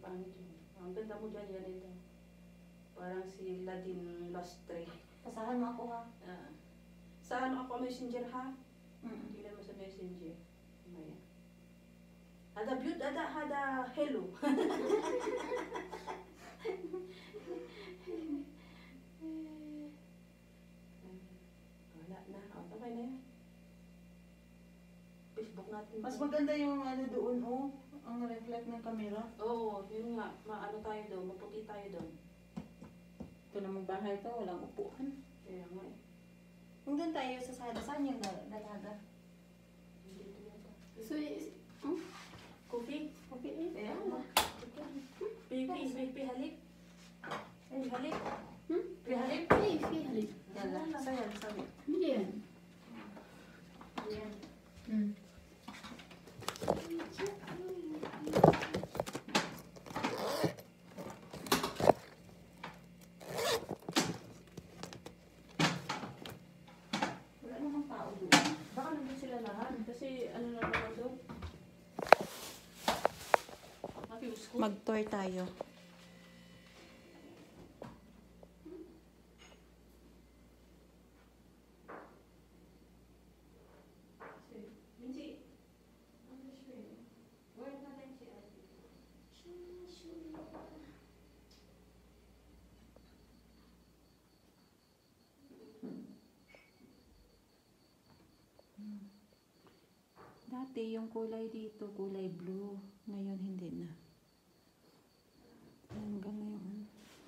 ano dyan. Ang ganda mo dyan, yan ito. Parang si Ladin Lastre. Pasahan mo ako ha. Sa ano ako messenger ha? Mm. Tingnan mo sa messenger. Maya. Ada beauty, ada hello. Wala na. Okay na yan. Facebook natin. Mas maganda yung ano doon, oh. Ang reflect ng camera. Oo, yun nga. Maano tayo doon. Maputi tayo doon. Ito namang bahay to, walang upuan. Kaya nga eh. Kung doon tayo sa sala, saan yung dalaga? Dito yata. So, Coffee? Okay, eh. Kaya nga. Pipi, halik. Ay, halik. Pihalik. halik. Yala, saya, sabi. Yan. Yan. Wala namang tao doon. Baka nandun sila lahat. Kasi ano na naman doon. Mag-tour tayo. Dati yung kulay dito, kulay blue. Ngayon hindi na. Hanggang ngayon.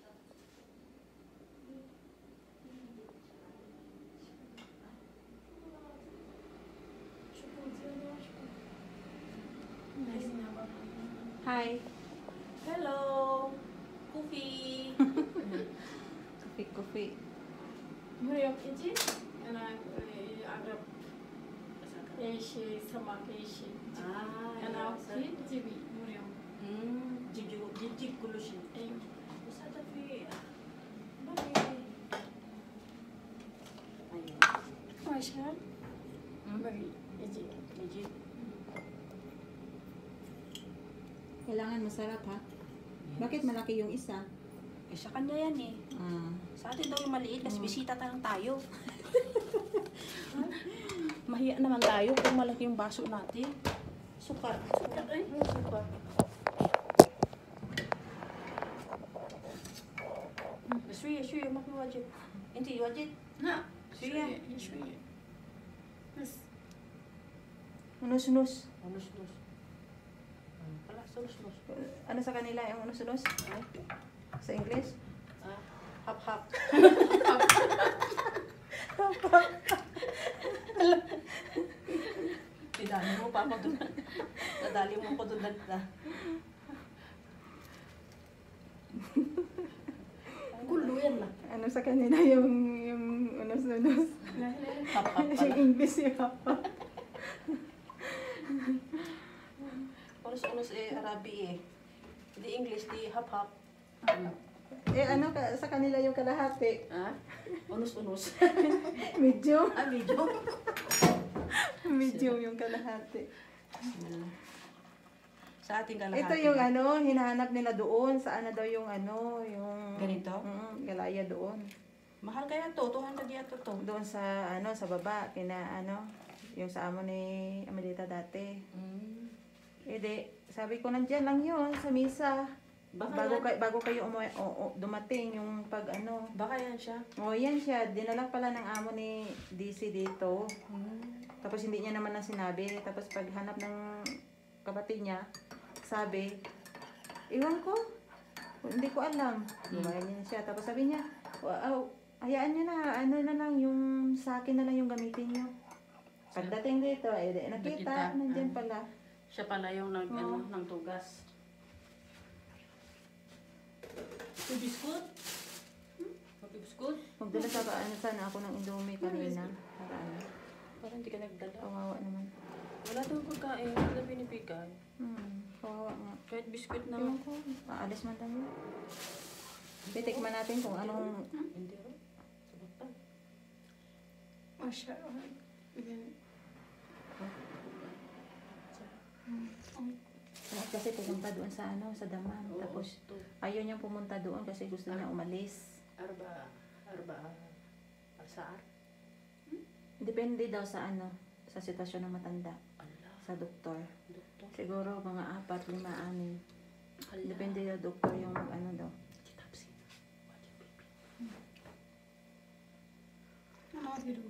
Hi. Hello! Coffee! Coffee. Muriyak ici. Ana Arap. Eşi, samak eşi. Ah, Ana okey, cibi. Muriyak. Jijik kulushin. Ayun. Basta tapi, bakit? Ayun. Maşal. Mari, ici. Jijik. Kailangan masarap ha? Bakit malaki yung isa? Eh, sa kanya yan eh. Sa atin daw yung maliit kasi bisita tayo. Mahiya naman tayo kung malaki yung baso natin. Sukar. Sukar eh. Sukar. Şuraya bakın wajib. Inti wajib. Ha. Şuraya. Şuraya. Bas. Unus-unus. Unus-unus. Pala, unus-unus. Ano sa kanila yung unus-unus? Sa English? Hap-hap. Idali mo pa ako doon. Nadali mo ako doon na. Kulo yan lang. Ano sa kanila yung unus-unus? Hap-hap Yung pala. English yung hapa. Unus-unus eh, Arabi eh. Di English, di hap-hap. Eh ano sa kanila yung kalahati? Ha? Unus-unus. Medium. Medyo. Medium yung kalahati. Sa ating kalahati. Ito yung ano, hinahanap nila doon. Saan na daw yung ano, yung... Ganito? Galaya doon. Mahal kaya to, 200 yata to. Doon sa ano, sa baba, yung sa amo ni Amelita dati. Eh di, sabi ko nandiyan lang yun, sa misa. Bago kayo dumating yung pag ano. Baka yan siya. O yan siya, dinala pala ng amo ni DC dito. Tapos hindi niya naman na sinabi. Tapos paghanap ng kapatid niya, sabi, iwan ko, hindi ko alam. Gumayan niya siya. Tapos sabi niya, hayaan niyo na, ano na lang, yung sa akin na lang yung gamitin niyo. Pagdating dito, nakita, nandyan pala. Siya pala yung ng tugas. May biskut? May biskut? Magdala sana ako ng Indomie kanina. Para ano. Parang hindi ka nagdala. Kawawa naman. Wala daw pagkain. Wala binibigay. Kawawa nga. Kahit biskuit na. Ewan ko, paalis man tayo. Titikman natin kung anong... Hindi rin. Sabot pa. Maşal. Yan. Kasi pumunta doon sa sa Daman. Tapos ayaw niyang pumunta doon kasi gusto niya umalis. Arba Asar? Depende daw sa sa sitwasyon ng matanda. Allah, Sa doktor. doktor. Siguro mga 4, 5, 6. Allah. Depende daw doktor yung daw. Kitapsi. Wajib baby. Mama biru.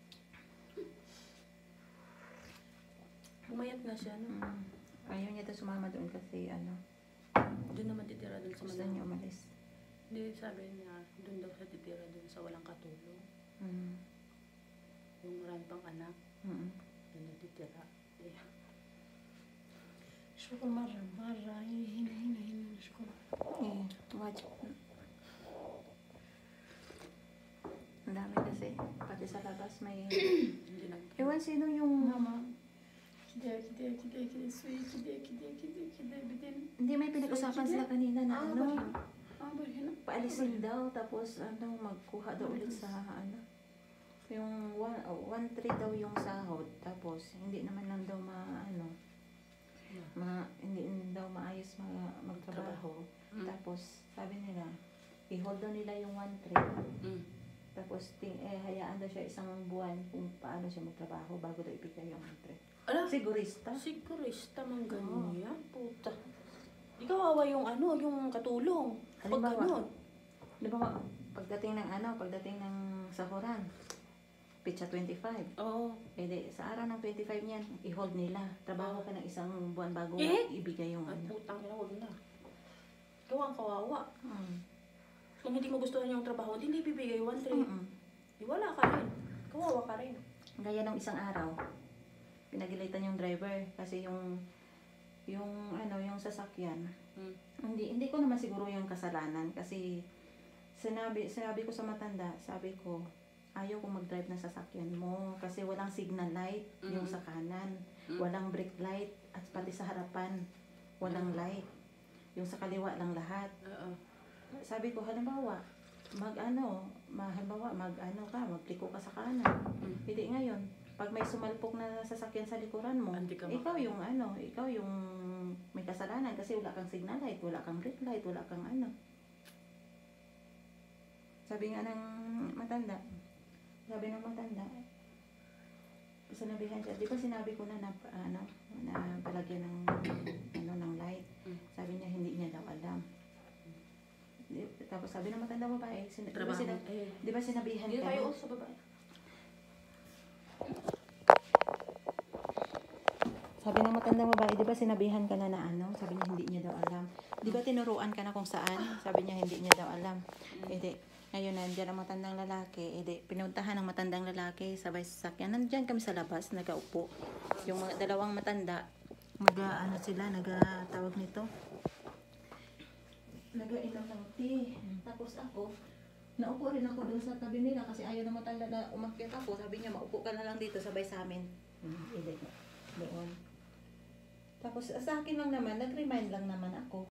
Pumayat nga siya, no? Ayaw niya daw sumama doon kasi Doon naman titira doon sa gusto Manila. niya umalis. Hindi, sabi niya, doon daw siya titira doon sa walang katulong. Mm. Yung marami pang anak, Mm. doon daw titira. Eh, شكرا مرة مرة هنا شكرا. Watch. Ang dami kasi. Pati sa labas may... hindi nag... Ewan sino yung... ماما كده سوي كده بعدين Hindi, may pinag-usapan sila kanina na أعبر هنا. paalisin daw, tapos magkuha daw ulit sa yung 1-3 daw yung sahod, tapos hindi naman lang daw hindi daw maayos magtrabaho. Mm. Tapos sabi nila, i-hold daw nila yung 1-3, tapos hayaan daw siya isang buwan kung paano siya magtrabaho bago daw ibigay yung 1-3. Ala, Sigurista? sigurista mang ganyan, puta. Di kawawa yung yung katulong. Pag Halimbawa, ganun. Di ba pagdating ng sahuran, pitsa 25. Oo. Pwede, sa araw ng 25 niyan, i-hold nila. Trabaho ka ng isang buwan bago ibigay yung Ay, putang ina, huwag na. Ikaw ang kawawa. Mm. Kung hindi mo gustuhan yung trabaho, hindi bibigay 1-3. Mm-mm. Di wala ka rin. Kawawa ka rin. Gaya ng isang araw, pinagilitan yung driver kasi yung sasakyan. Mm. Hindi ko naman siguro yung kasalanan kasi sinabi ko sa matanda, sabi ko, ayaw kong mag-drive ng sasakyan mo kasi walang signal light yung sa kanan, walang brake light at pati sa harapan walang light. Yung sa kaliwa lang lahat. Oo. Sabi ko, halimbawa, magliko ka sa kanan. Hindi ngayon, pag may sumalpok na sasakyan sa likuran mo, Hindi ka ikaw yung may kasalanan kasi wala kang signal light, wala kang brake light, wala kang Sabi ng matanda, sinabihan siya, di ba sinabi ko na palagyan ng light. Sabi niya, hindi niya daw alam. Tapos sabi ng matanda babae, Trabaho. di ba sinabihan Hindi ka tayo na? sa babae. Sabi ng matandang babae, di ba sinabihan ka na sabi niya hindi niya daw alam. Di ba tinuruan ka na kung saan? Sabi niya hindi niya daw alam. Ngayon nandiyan ang matandang lalaki, pinuntahan ng matandang lalaki, sabay sasakyan. Nandiyan kami sa labas, nagaupo. Yung mga dalawang matanda, tawag nito? Nagainom ng tea. Tapos naupo rin ako doon sa tabi nila kasi ayaw na matanda na umakyat ako. Sabi niya, maupo ka na lang dito, sabay sa amin. Doon. Tapos sa akin lang naman, nag-remind lang naman ako.